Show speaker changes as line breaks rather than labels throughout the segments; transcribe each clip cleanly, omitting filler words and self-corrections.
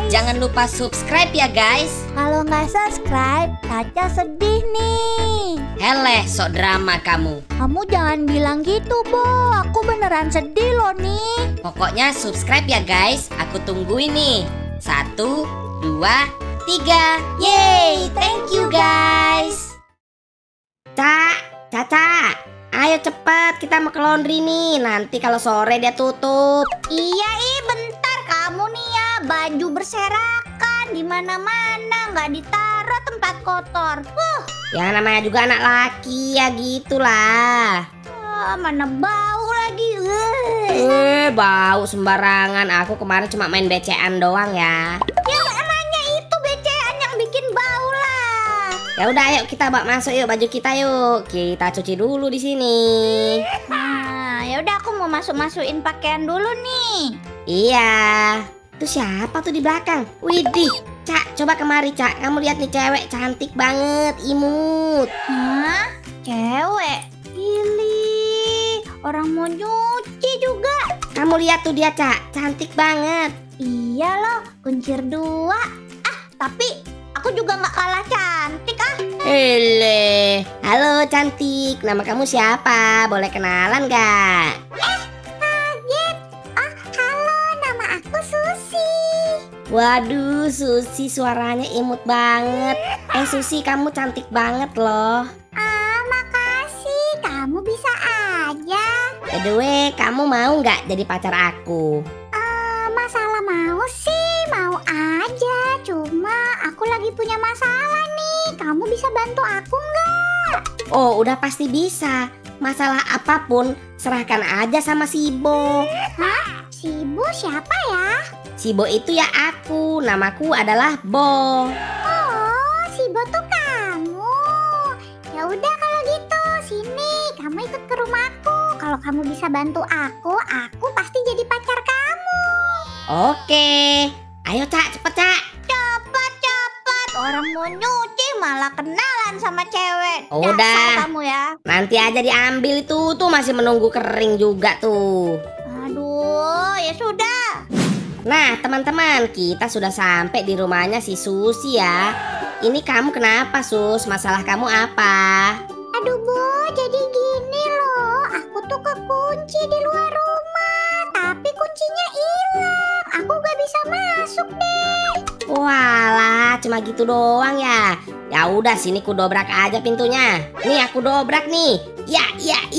Jangan lupa subscribe ya guys.
Kalau nggak subscribe, Caca sedih nih.
Heleh, sok drama kamu.
Kamu jangan bilang gitu, Bo. Aku beneran sedih loh nih.
Pokoknya subscribe ya guys. Aku tungguin nih. 1, 2, 3. Yeay, thank you guys. Caca, ayo cepet, kita mau ke laundry nih. Nanti kalau sore dia tutup.
Iya, bentar kamu nih ya. Baju berserakan di mana-mana, nggak ditaruh tempat kotor.
Ya namanya juga anak laki ya gitulah.
Mana bau lagi.
Bau sembarangan. Aku kemarin cuma main becean doang ya.
Ya namanya itu becean yang bikin bau lah.
Ya udah, ayo kita bawa masuk yuk baju kita yuk. Kita cuci dulu di sini.
Nah, ya udah aku mau masukin pakaian dulu nih.
Iya. Itu siapa tuh di belakang? Widih, Cak, coba kemari Cak. Kamu lihat nih, cewek cantik banget, imut.
Hah? Cewek? Pilih, orang mau nyuci juga.
Kamu lihat tuh dia, Cak, cantik banget.
Iya loh, kuncir 2. Tapi aku juga nggak kalah cantik
Hele, halo cantik. Nama kamu siapa? Boleh kenalan gak?
Kaget. Halo, nama aku Susi.
Waduh, Susi suaranya imut banget. Susi, kamu cantik banget loh.
Makasih, kamu bisa aja.
By the way, kamu mau nggak jadi pacar aku?
Masalah mau sih, mau aja. Cuma aku lagi punya masalah nih. Kamu bisa bantu aku nggak?
Oh, udah pasti bisa. Masalah apapun, serahkan aja sama si Bo.
Si Ibu siapa ya?
Si Bo itu ya aku. Namaku adalah Bo.
Oh, si Bo tuh kamu. Ya udah kalau gitu, sini kamu ikut ke rumahku. Kalau kamu bisa bantu aku pasti jadi pacar kamu.
Oke. Ayo Cak, cepet Cak.
Cepet. Orang mau nyuci malah kenalan sama cewek.
Udah.
Dasar kamu ya.
Nanti aja diambil itu, tuh masih menunggu kering juga tuh.
Aduh, ya sudah.
Nah teman-teman, kita sudah sampai di rumahnya si Susi ya. Ini kamu kenapa Sus? Masalah kamu apa?
Aduh Bu, jadi gini loh. Aku tuh kekunci di luar rumah, tapi kuncinya hilang. Aku gak bisa masuk deh.
Walah, cuma gitu doang ya. Ya udah, sini ku dobrak aja pintunya. Nih aku dobrak nih. Ya.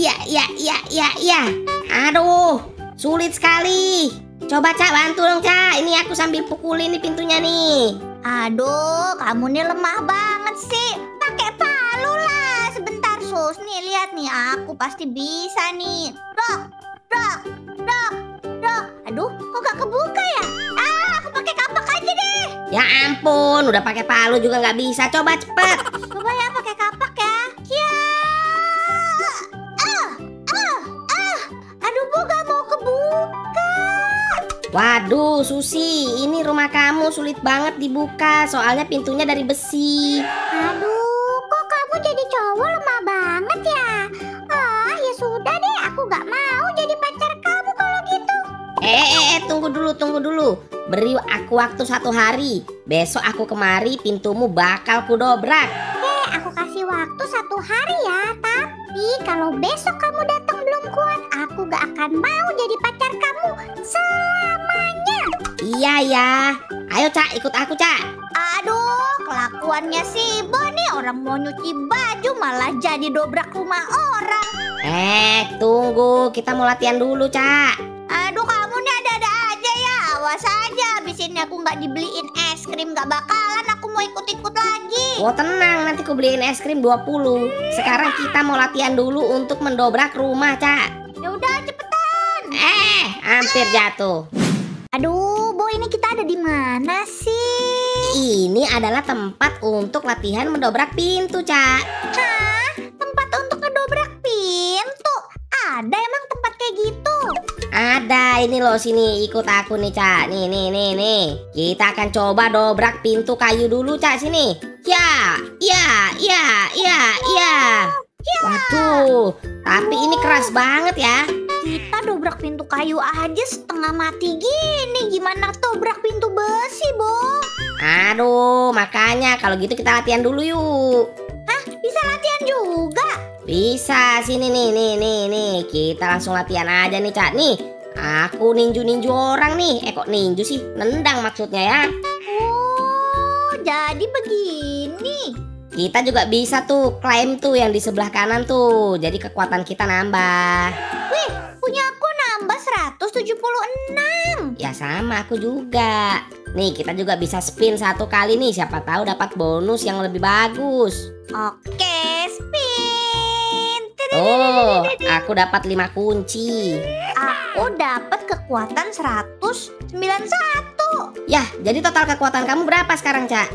Aduh, sulit sekali. Coba Cak, bantu dong Cak. Ini aku sambil pukulin nih pintunya nih.
Aduh, kamu nih lemah banget sih. Pakai palu lah. Sebentar Sus, nih lihat nih. Aku pasti bisa nih. Dok. Aduh, kok gak kebuka ya? Aku pakai kapak aja deh.
Ya ampun, udah pakai palu juga nggak bisa. Coba cepet.
Coba ya pakai kapak ya. Ya. Aduh Bu, gak mau kebuka.
Waduh Susi, ini rumah kamu sulit banget dibuka. Soalnya pintunya dari besi.
Aduh, kok kamu jadi cowok lemah banget ya? Ya sudah deh, aku gak mau jadi pacar kamu kalau gitu.
Tunggu dulu. Beri aku waktu 1 hari. Besok aku kemari, pintumu bakal kudobrak.
Aku kasih waktu 1 hari ya. Tapi kalau besok kamu datang belum kuat, aku gak akan mau jadi pacar kamu selamanya.
Iya ya. Ayo Cak, ikut aku Cak.
Aduh, kelakuannya si Bo nih. Orang mau nyuci baju malah jadi dobrak rumah orang.
Tunggu, kita mau latihan dulu Cak.
Aduh, kamu nih ada-ada aja ya. Awas aja, abis ini aku nggak dibeliin es krim. Gak bakalan aku mau ikut-ikut lagi.
Oh tenang, nanti aku beliin es krim 20. Sekarang kita mau latihan dulu untuk mendobrak rumah Cak.
Ya udah cepetan.
Hampir jatuh.
Aduh, Bo, ini kita ada di mana sih?
Ini adalah tempat untuk latihan mendobrak pintu Cak.
Hah? Tempat untuk ngedobrak pintu? Ada emang tempat kayak gitu?
Ada, ini loh, sini ikut aku nih Cak. Nih. Kita akan coba dobrak pintu kayu dulu Cak, sini. Ya. Waduh, tapi ini keras banget ya.
Kita dobrak pintu kayu aja setengah mati gini. Gimana dobrak pintu besi, Bo?
Waduh, makanya kalau gitu kita latihan dulu yuk.
Bisa latihan juga.
Bisa, sini nih. Kita langsung latihan aja nih, Cak. Nih, aku ninju orang nih. Kok ninju sih? Nendang maksudnya ya.
Oh, jadi begini.
Kita juga bisa tuh klaim tuh yang di sebelah kanan tuh. Jadi kekuatan kita nambah.
Wih, punya aku nambah 176.
Ya sama aku juga. Nih, kita juga bisa spin satu kali nih. Siapa tahu dapat bonus yang lebih bagus.
Oke, spin.
Oh, aku dapat 5 kunci.
Aku dapat kekuatan 191.
Yah, jadi total kekuatan kamu berapa sekarang, Cak?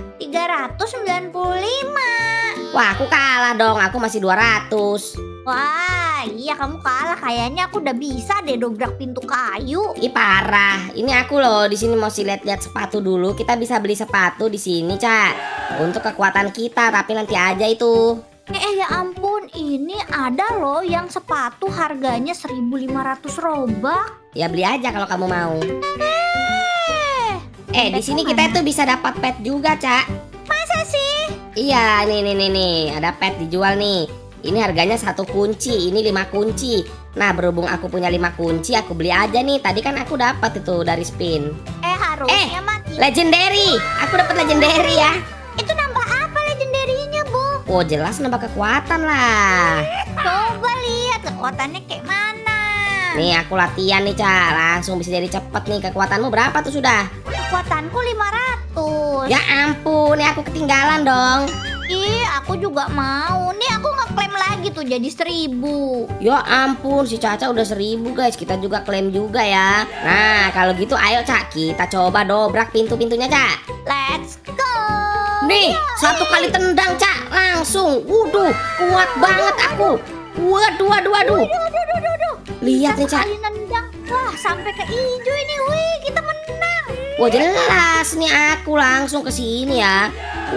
395.
Wah, aku kalah dong. Aku masih 200.
Wah, iya kamu kalah. Kayaknya aku udah bisa deh dobrak pintu kayu.
Ih, parah. Ini aku loh di sini mau lihat-lihat sepatu dulu. Kita bisa beli sepatu di sini, Cak. Untuk kekuatan kita, tapi nanti aja itu.
Ya ampun, ini ada loh yang sepatu harganya 1.500 robak.
Ya beli aja kalau kamu mau. Di sini kita tuh bisa dapat pet juga, Cak.
Masa sih?
Iya, nih. Ada pet dijual nih. Ini harganya 1 kunci, ini 5 kunci. Nah, berhubung aku punya 5 kunci, aku beli aja nih. Tadi kan aku dapat itu dari spin.
Harusnya mati.
Legendary. Aku dapat legendary ya.
Itu nambah apa legendary-nya, Bu?
Oh, jelas nambah kekuatan lah.
Coba lihat kekuatannya kayak mana.
Nih, aku latihan nih, Cak. Langsung bisa jadi cepet nih. Kekuatanmu berapa tuh sudah?
Kekuatanku 500.
Ya ampun, nih aku ketinggalan dong.
Ih, aku juga mau. Nih aku ngeklaim lagi tuh jadi 1000.
Ya ampun, si Caca udah 1000 guys. Kita juga klaim juga ya. Nah, kalau gitu ayo, Cak. Kita coba dobrak pintu-pintunya, Cak.
Let's go.
Nih, satu kali tendang, Cak. Langsung. Waduh, kuat banget aku. Waduh. Lihat nih, Cak.
Sekali nendang. Wah, sampai ke hijau ini. Wih, kita menang.
Wah, jelas nih aku langsung ke sini ya.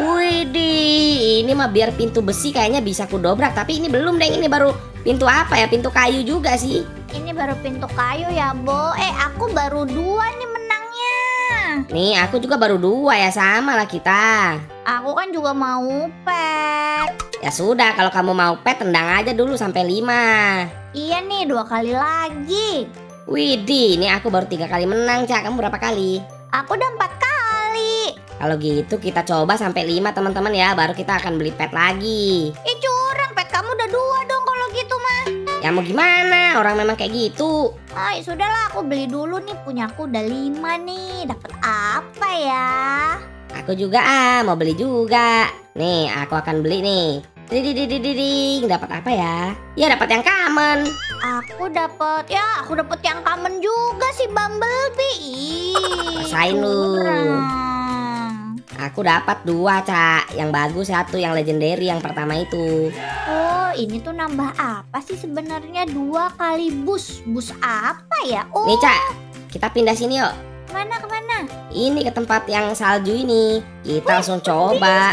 Widih, ini mah biar pintu besi kayaknya bisa ku dobrak. Tapi ini belum deh, ini baru pintu apa ya? Pintu kayu juga sih.
Ini baru pintu kayu ya, Bo. Aku baru 2 nih menangnya.
Nih, aku juga baru 2 ya, sama lah kita.
Aku kan juga mau pet.
Ya sudah, kalau kamu mau pet, tendang aja dulu sampai 5.
Iya nih, 2 kali lagi.
Widih, ini aku baru 3 kali menang, Cak. Kamu berapa kali?
Aku udah 4 kali.
Kalau gitu kita coba sampai 5 teman-teman ya. Baru kita akan beli pet lagi.
Curang, pet kamu udah 2 dong kalau gitu mah.
Ya mau gimana, orang memang kayak gitu.
Ya sudahlah, aku beli dulu nih. Punya aku udah 5 nih. Dapat apa ya?
Aku juga mau beli juga. Nih, aku akan beli nih. Ding, dapat apa ya? Ya dapat yang common.
Aku dapat yang common juga sih, Bumblebee.
Rasain lu.
Curang.
Aku dapat 2, Cak. Yang bagus 1, yang legendary yang pertama itu.
Oh, ini tuh nambah apa sih sebenarnya? 2 kali bus. Bus apa ya? Oh,
Nih, Cak. Kita pindah sini yuk.
kemana?
Ini ke tempat yang salju ini. Kita langsung coba.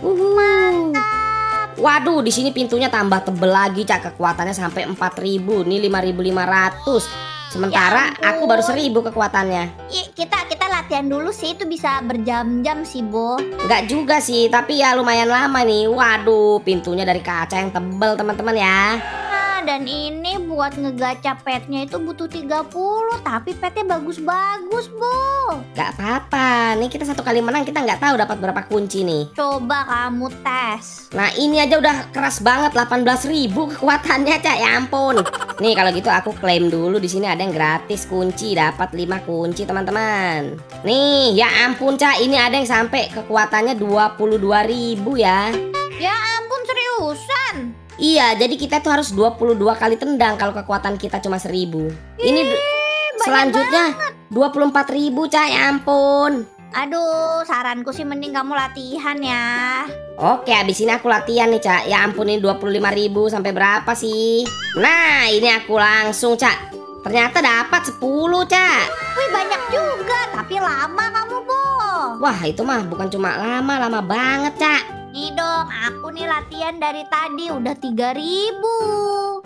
Waduh, di sini pintunya tambah tebel lagi, Cak. Kekuatannya sampai 4000. Ini 5500. Sementara
Ya
aku baru 1000 kekuatannya.
Kita latihan dulu sih, itu bisa berjam-jam sih, Bo.
Enggak juga sih, tapi ya lumayan lama nih. Waduh, pintunya dari kaca yang tebel, teman-teman ya.
Dan ini buat ngegacha petnya itu butuh 30, tapi petnya bagus-bagus, Bu.
Gak apa-apa, nih kita 1 kali menang, kita nggak tahu dapat berapa kunci nih.
Coba kamu tes.
Nah, ini aja udah keras banget, 18.000 kekuatannya, Cak. Ya ampun. Nih kalau gitu aku klaim dulu. Di sini ada yang gratis kunci, dapat 5 kunci, teman-teman. Nih, ya ampun, Cak, ini ada yang sampai kekuatannya 22.000 ya.
Ya ampun, seriusan.
Iya, jadi kita tuh harus 22 kali tendang kalau kekuatan kita cuma 1000. Ini selanjutnya 24.000, Cak. Ya ampun.
Aduh, saranku sih mending kamu latihan ya.
Oke, abis ini aku latihan nih, Cak. Ya ampun, ini 25.000 sampai berapa sih? Nah, ini aku langsung, Cak. Ternyata dapat 10, Cak.
Wih, banyak juga, tapi lama kamu, Bo.
Wah, itu mah bukan cuma lama banget, Cak.
Nih dong, aku nih latihan dari tadi udah 3000.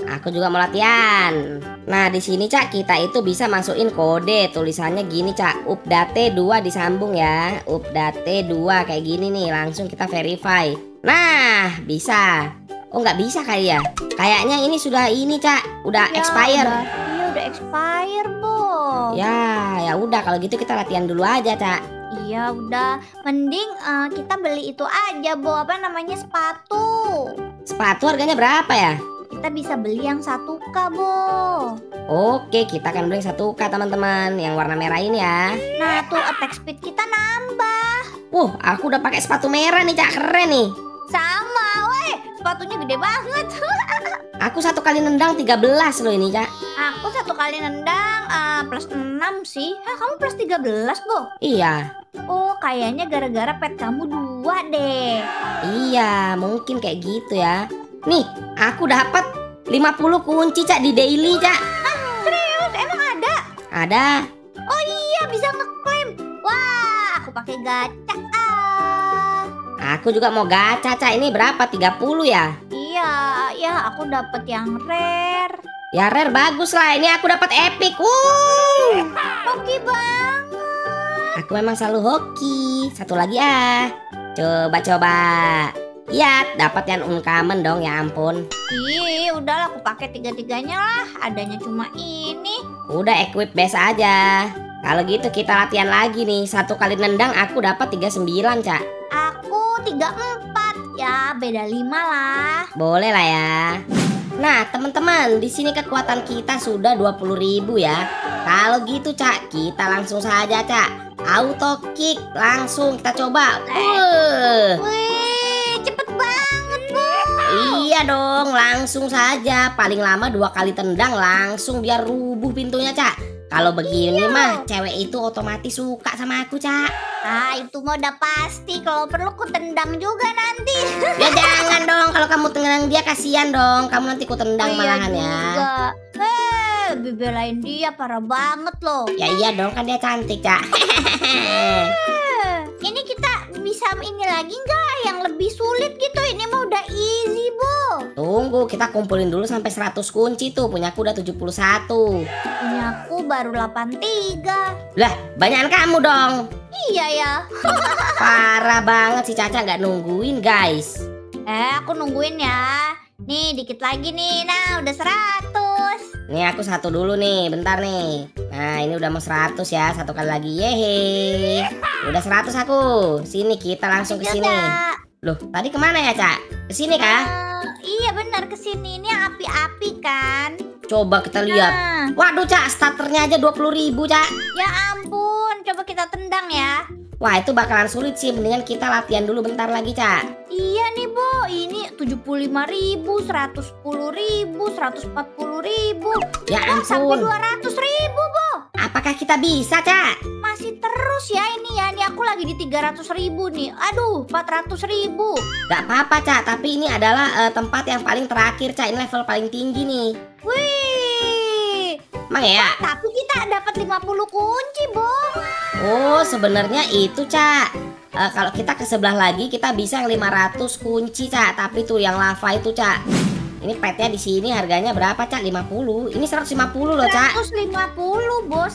Aku juga mau latihan. Nah, di sini Cak, kita itu bisa masukin kode. Tulisannya gini Cak, update 2 disambung ya. Update 2 kayak gini nih, langsung kita verify. Nah, bisa. Oh, nggak bisa kali ya. Kayaknya ini sudah ini Cak, udah
Ya,
expire.
Iya udah expire, Bo.
Ya udah kalau gitu kita latihan dulu aja Cak.
Iya udah, mending kita beli itu aja, Bo. Apa namanya, sepatu.
Sepatu harganya berapa ya?
Kita bisa beli yang 1K, Bo.
Oke, kita akan beli 1K teman-teman, yang warna merah ini ya.
Nah tuh attack speed kita nambah.
Aku udah pakai sepatu merah nih Cak, keren nih.
Sama, weh, sepatunya gede banget.
Aku 1 kali nendang 13 loh ini Cak.
Aku 1 kali nendang plus 6 sih. Kamu plus 13, Bo?
Iya.
Oh, kayaknya gara-gara pet kamu 2 deh.
Iya, mungkin kayak gitu ya. Nih, aku dapat 50 kunci Cak di daily Cak.
Serius? Emang ada?
Ada.
Oh iya, bisa ngeklaim. Wah, aku pakai gacha.
Aku juga mau gacha Cak. Ini berapa? 30 ya?
Iya, aku dapat yang rare.
Ya rare bagus lah. Ini aku dapat epic.
Oke banget.
Aku memang selalu hoki. Satu lagi Coba. Lihat, dapat yang uncommon dong, ya ampun.
Ih, udahlah aku pakai 3-3-nya lah. Adanya cuma ini.
Udah equip base aja. Kalau gitu kita latihan lagi nih. 1 kali nendang aku dapat 39 Cak.
Aku 34. Ya, beda 5 lah.
Boleh lah ya. Nah teman-teman, di sini kekuatan kita sudah 20.000 ya. Kalau gitu Cak, kita langsung saja Cak. Auto kick, langsung kita coba.
Wih, cepet banget, Bu.
Iya dong, langsung saja. Paling lama 2 kali tendang langsung biar rubuh pintunya Cak. Kalau begini mah cewek itu otomatis suka sama aku Cak.
Itu mah udah pasti. Kalau perlu ku tendang juga nanti.
Ya jangan dong, kalau kamu tendang dia kasihan dong. Kamu nanti ku tendang malahan ya.
Lebih belain dia, parah banget loh.
Ya iya dong, kan dia cantik Cak.
Ini kita bisa ini lagi nggak yang lebih sulit gitu? Ini mah udah easy, Bu.
Tunggu, kita kumpulin dulu sampai 100 kunci tuh. Punyaku udah 71.
Punyaku baru 83.
Lah, banyakan kamu dong.
Iya ya.
Parah banget si Caca nggak nungguin guys.
Aku nungguin ya. Nih dikit lagi nih. Nah udah 100.
Nih aku 1 dulu nih, bentar nih. Nah ini udah mau 100 ya, 1 kali lagi. Yeay. Udah 100 aku. Sini kita langsung ke sini. Loh, tadi kemana ya Cak? Ke sini kah?
Iya benar, ke sini. Ini api-api kan.
Coba kita lihat. Waduh Cak, starternya aja 20.000 Cak.
Ya ampun, coba kita tendang ya.
Wah itu bakalan sulit sih, mendingan kita latihan dulu bentar lagi Cak.
Iya nih Bu, ini 75.000, 110.000, 140.000.
Ya ampun.
Sampai 200.000 Bu.
Apakah kita bisa Cak?
Masih terus ya ini ya, ini aku lagi di 300.000 nih. Aduh, 400.000.
Gak apa-apa Cak, tapi ini adalah tempat yang paling terakhir Cak. Ini level paling tinggi nih.
Wih.
Emang ya?
Tapi kita dapat 50 kunci, Bu.
Oh, sebenarnya itu, Cak. Kalau kita ke sebelah lagi kita bisa yang 500 kunci, Cak. Tapi tuh yang lava itu, Cak. Ini petnya di sini harganya berapa, Cak? 50. Ini 150 loh, Cak.
150, Bos.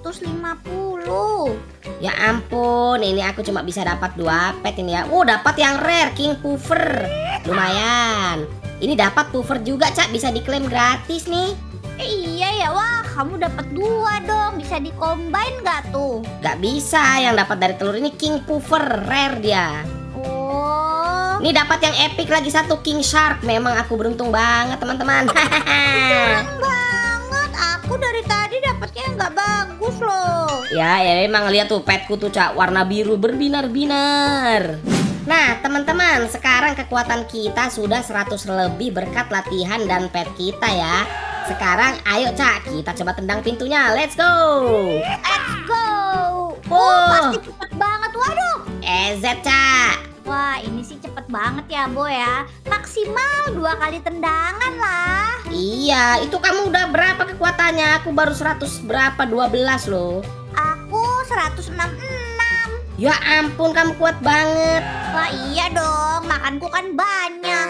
150.
Ya ampun, ini aku cuma bisa dapat 2 pet ini ya. Dapat yang rare, King Puffer. Lumayan. Ini dapat puffer juga, Cak. Bisa diklaim gratis nih.
Iya ya, wah kamu dapat 2 dong. Bisa di-combine nggak tuh?
Gak bisa, yang dapat dari telur ini King Puffer, rare dia.
Oh.
Ini dapat yang epic lagi 1 King Shark. Memang aku beruntung banget teman-teman.
Curang banget. Aku dari tadi dapatnya nggak bagus loh.
Ya memang lihat tuh petku tuh Cak, warna biru berbinar-binar. Nah teman-teman, sekarang kekuatan kita sudah 100 lebih berkat latihan dan pet kita ya. Sekarang ayo Cak, kita coba tendang pintunya. Let's go.
Let's go. Pasti cepet banget. Waduh.
EZ Cak.
Wah ini sih cepet banget ya Bo ya. Maksimal 2 kali tendangan lah.
Iya, itu kamu udah berapa kekuatannya? Aku baru 100 berapa, 12 loh.
Aku 166.
Ya ampun, kamu kuat banget.
Wah iya dong, makanku kan banyak.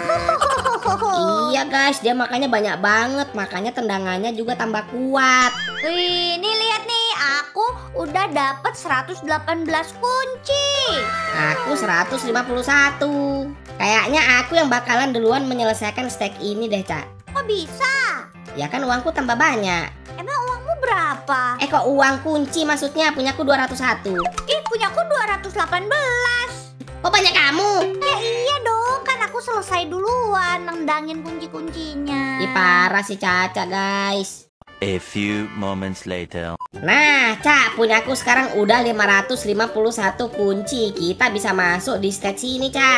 Iya guys, dia makannya banyak banget, makanya tendangannya juga tambah kuat.
Wih, nih lihat nih, aku udah dapet 118 kunci.
Aku 151. Kayaknya aku yang bakalan duluan menyelesaikan stack ini deh, Cak.
Kok bisa?
Ya kan uangku tambah banyak.
Emang uangmu berapa?
Kok uang kunci maksudnya? Punyaku 201.
Ih, punyaku 218.
Kok banyak kamu?
Ya iya dong, kan aku selesai duluan nendangin kunci-kuncinya.
Ih parah si Caca guys.
A few moments later.
Nah, Cak, punyaku sekarang udah 551 kunci. Kita bisa masuk di stage sini, Cak.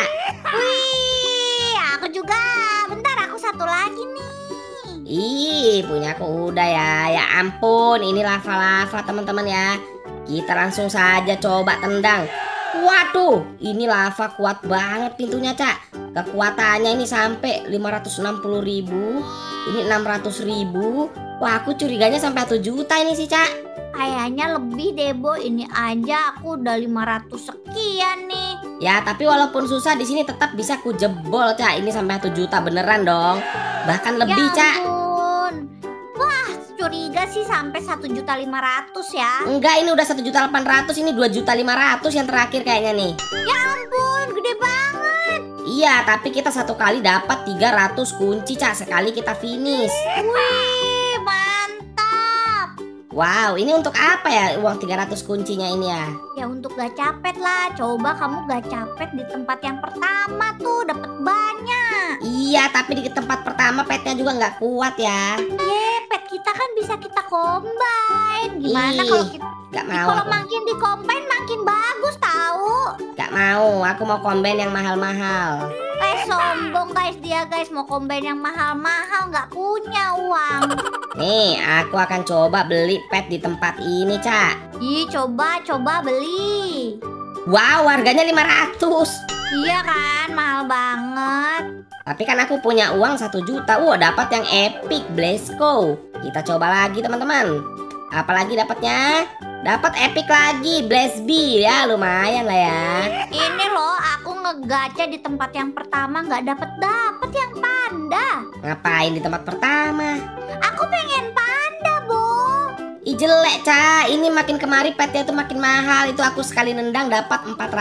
Wih, aku juga. Bentar, aku satu lagi nih.
Ih, punyaku udah ya. Ya ampun, ini lava-lava teman-teman ya. Kita langsung saja coba tendang. Waduh, ini lava kuat banget pintunya, Cak. Kekuatannya ini sampai 560.000. Ini 600.000. Wah, aku curiganya sampai 1 juta ini sih, Cak.
Kayaknya lebih deh, Bo. Ini aja aku udah 500 sekian nih.
Ya, tapi walaupun susah di sini tetap bisa ku jebol, Cak. Ini sampai 1 juta beneran dong. Bahkan lebih,
Ya
Cak.
ampun. Wah, curiga sih sampai 1.500.000 ya.
Enggak, ini udah 1.800.000, ini 2.500.000 yang terakhir kayaknya nih.
Ya ampun, gede banget.
Iya, tapi kita satu kali dapat 300 kunci, Cak. Sekali kita finish.
Wih, mantap.
Wow, ini untuk apa ya uang 300 kuncinya ini ya?
Ya untuk gak capek lah. Coba kamu gak capek di tempat yang pertama tuh dapat banyak.
Iya, tapi di tempat pertama petnya juga nggak kuat ya.
Pet kita kan bisa kita combine. Gimana
Ih,
kalau kita
Nggak mau
kalau
aku.
makin di combine makin bagus tahu.
Nggak mau, aku mau combine yang mahal-mahal.
Sombong guys dia guys, mau combine yang mahal-mahal nggak punya uang.
Nih, aku akan coba beli pet di tempat ini, Cak.
Ih, coba beli.
Wow, harganya 500.
Iya kan, mahal banget.
Tapi kan aku punya uang 1 juta. Wah, dapat yang epic, Blesco. Kita coba lagi, teman-teman. Apalagi dapatnya? Dapat epic lagi, Blesby ya, lumayan lah ya.
Ini loh, aku ngegacha di tempat yang pertama nggak dapet yang panda.
Ngapain di tempat pertama?
Aku pengen panda, Bo.
Ih jelek, Cak. Ini makin kemari petnya tuh makin mahal. Itu aku sekali nendang dapat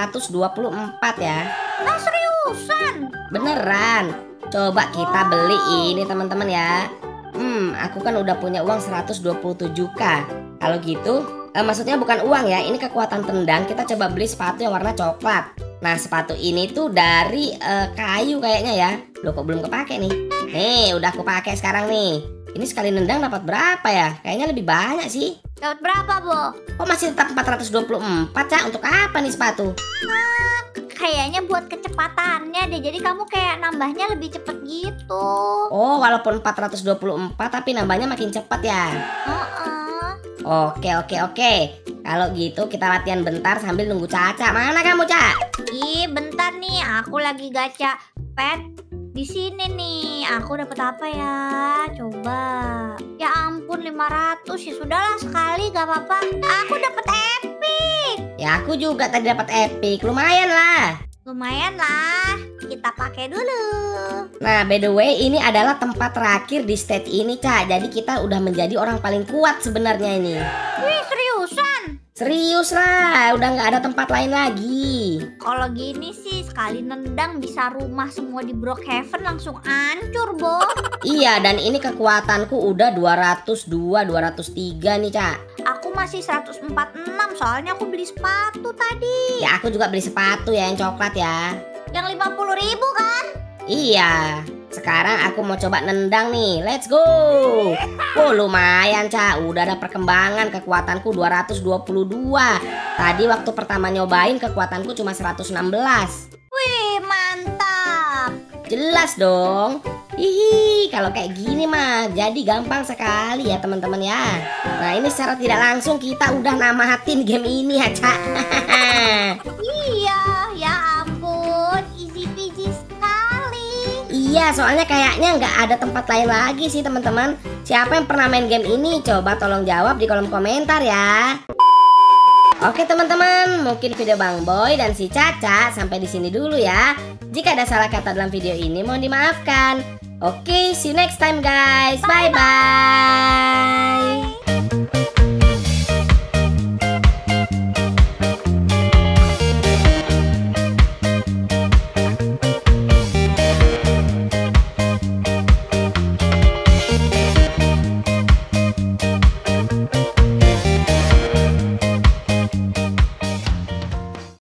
424 ya.
Ah, seriusan?
Beneran. Coba kita beli ini teman-teman ya. Aku kan udah punya uang 127k. Kalau gitu, maksudnya bukan uang ya. Ini kekuatan tendang. Kita coba beli sepatu yang warna coklat. Nah, sepatu ini tuh dari kayu kayaknya ya. Loh, kok belum kepake nih? Nih, udah aku pakai sekarang nih. Ini sekali nendang dapat berapa ya? Kayaknya lebih banyak sih.
Dapat berapa, Bo?
Kok masih tetap 424, Cak? Untuk apa nih sepatu?
Kayaknya buat kecepatannya deh. Jadi kamu kayak nambahnya lebih cepet gitu.
Oh, walaupun 424 tapi nambahnya makin cepat ya. Oke. Kalau gitu kita latihan bentar sambil nunggu Caca. Mana kamu, Cak?
Ih, bentar nih. Aku lagi gacha pet di sini nih. Aku dapat apa ya? Coba. Ya ampun, 500. Ya sudahlah, sekali gak apa-apa. Aku dapat epic.
Ya aku juga tadi dapat epic. Lumayan lah.
Lumayan lah. Kita pakai dulu.
Nah, by the way, ini adalah tempat terakhir di stage ini, Cak. Jadi kita udah menjadi orang paling kuat sebenarnya ini.
Wih, seriusan?
Serius lah, udah nggak ada tempat lain lagi.
Kalau gini sih sekali nendang bisa rumah semua di Brookhaven langsung hancur, Bo.
Iya, dan ini kekuatanku udah 202, 203 nih, Cak.
Aku masih 146 soalnya aku beli sepatu tadi.
Ya aku juga beli sepatu ya yang coklat ya.
Yang 50.000 kan?
Iya. Sekarang aku mau coba nendang nih. Let's go. Lumayan, Cak. Udah ada perkembangan. Kekuatanku 222. Tadi waktu pertama nyobain kekuatanku cuma 116.
Wih, mantap.
Jelas dong. Hihi, kalau kayak gini mah jadi gampang sekali ya teman-teman ya. Nah, ini secara tidak langsung kita udah namatin game ini ya, Cak.
Iya, ya ampun, easy peasy sekali.
Iya, soalnya kayaknya nggak ada tempat lain lagi sih teman-teman. Siapa yang pernah main game ini? Coba tolong jawab di kolom komentar ya. Oke teman-teman, mungkin video Bang Boy dan si Caca sampai di sini dulu ya. Jika ada salah kata dalam video ini mohon dimaafkan. Oke, see you next time guys. Bye bye.